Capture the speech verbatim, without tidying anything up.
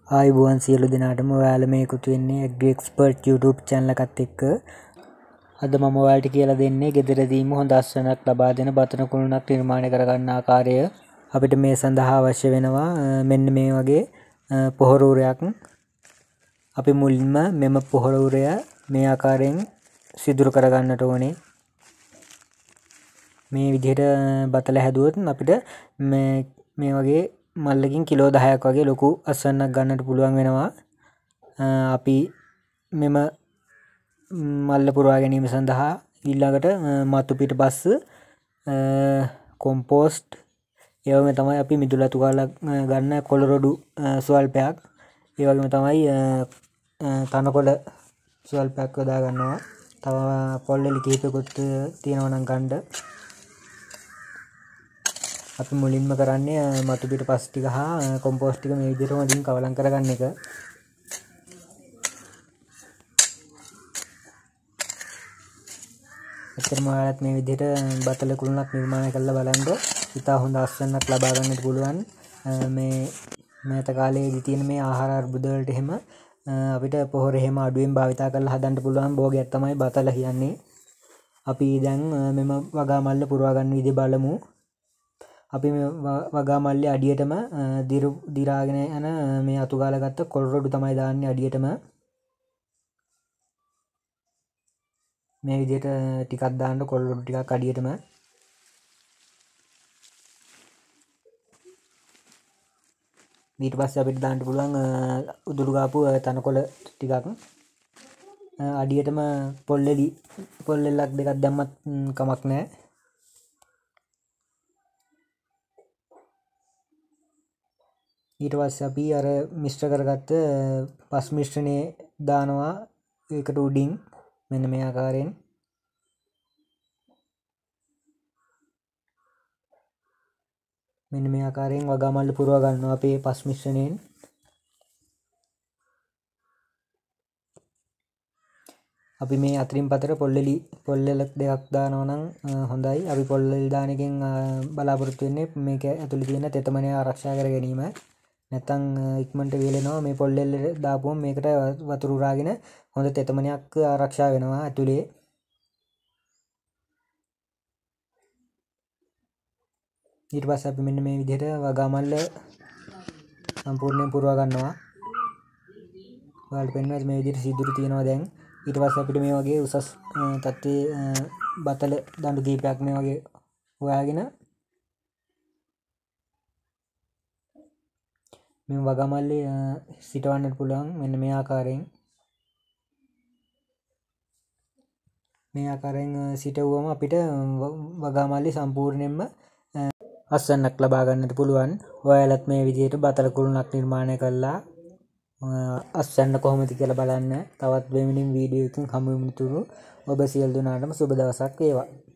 ආයුබෝවන් සියලු දෙනාටම ඔයාලා මේ එකතු වෙන්නේ Agri Expert YouTube channel එකත් එක්ක. අද මම ඔයාලට කියලා දෙන්නේ ගෙදරදීම හොඳ අස්වැන්නක් ලබා දෙන බතන කුළුණක් නිර්මාණය කරගන්න ආකාරය. අපිට මේ සඳහා අවශ්‍ය වෙනවා මෙන්න මේ වගේ පොහොර උරයක්. අපි මුලින්ම මෙම පොහොර උරය මේ ආකාරයෙන් සිදුරු කරගන්නට ඕනේ. මේ විදිහට බතල හැදුවොත් අපිට මේ මේ වගේ මල්ලකින් කිලෝ දහයක් වගේ ලොකු අස්වැන්නක් ගන්නට පුළුවන් වෙනවා. අපි මෙම මල්ල පුරවා ගැනීම සඳහා ඊළඟට මතු පිටපස්ස කොම්පෝස්ට් ඒ වගේම තමයි අපි මිදුළු අතු කාලා ගන්න කොළරොඩු ස්වල්පයක් ඒ වගේම තමයි තනකොළ ස්වල්පයක් යොදා ගන්නවා. තව පොල්ලෙලි කිහිපයකුත් තියෙනවා නම් ගන්න. අපි මුලින්ම කරන්නේ මතු පිටපස්ස ටික හා කොම්පෝස්ට් ටික මේ විදිහට හොඳින් කවලම් කරගන්න එක. ඇත්තටම ඔයාලත් මේ විදිහට බතල කුළුණක් නිර්මාණය කරලා බලන්න. ඉතා හොඳ අස්වැන්නක් ලබා ගන්නට පුළුවන්. මේ මෑත කාලයේදී තියෙන මේ ආහාර අර්බුද වලට එහෙම අපිට පොහොර එහෙම අඩුවෙන් භාවිතා කරලා හදන්න පුළුවන් භෝගයක් තමයි බතල කියන්නේ. අපි දැන් මෙම වගා මල්ල පුරවා ගන්න විදිහ බලමු. අපි මේ වගා මල්ලේ අඩියටම දිරාගෙන යන මේ අතු ගාලා ගත්ත කොළරොඩු තමයි දාන්නේ අඩියටම. මේ විදිහට ටිකක් දාන්න කොළරොඩු ටිකක් අඩියටම. ඊට පස්සේ අපිට දාන්න පුළුවන් උදුළු ගාපු තනකොළ ටිකක්. අඩියටම පොල්ලෙලි පොල්ලෙල්ලක් දෙකක් දැම්මත් කමක් නැහැ. ඊට පස්සේ අපි අර මිශ්‍ර කරගත්ත පස් මිශ්‍රණය දානවා ඒකට උඩින් මෙන්න මේ ආකාරයෙන්. මෙන්න මේ ආකාරයෙන් වගා මල්ල පුරවා ගන්නවා අපේ පස් මිශ්‍රණයෙන්. අපි මේ අතරින් පතර පොල්ලෙලි පොල්ලෙල දෙකක් දානවා නම් හොඳයි. අපි පොල්ලෙලි දාන එකෙන් බලාපොරොත්තු වෙන්නේ මේක ඇතුලේ තියෙන තෙතමනය ආරක්ෂා කර ගැනීම. නැත්තම් ඉක්මනට වේලෙනවා. මේ පොල්ලෙල්ල දාපුවම මේකට වතුර උරාගෙන හොඳ තෙතමනයක් ආරක්ෂා වෙනවා ඇතුලේ. ඊට පස්සේ අපි මෙන්න මේ විදිහට වගා මල්ල සම්පූර්ණයෙන් පුරවා ගන්නවා. ඔයාලට පෙන්වනවා මේ විදිහට සිදුරු තියෙනවා දැන්. ඊට පස්සේ අපිට මේ වගේ උසස් තත්ත්වයේ බතල දඬු කීපයක් මේ වගේ හොයාගෙන මේ වගා මල්ලේ සිටවන්නට පුළුවන් මෙන්න මේ ආකාරයෙන්. මේ ආකාරයෙන් සිටවුවම අපිට වගා මල්ලේ සම්පූර්ණයෙන්ම අස්වැන්නක් ලබා ගන්නට පුළුවන්. ඔයාලත් මේ විදිහට බතල කුළුණක් නිර්මාණය කළා අස්වැන්න කොහොමද කියලා බලන්න. තවත් වෙනින් වීඩියෝ එකකින් හමු වෙමුතුරු. ඔබ සියලු දෙනාටම සුබ දවසක් වේවා.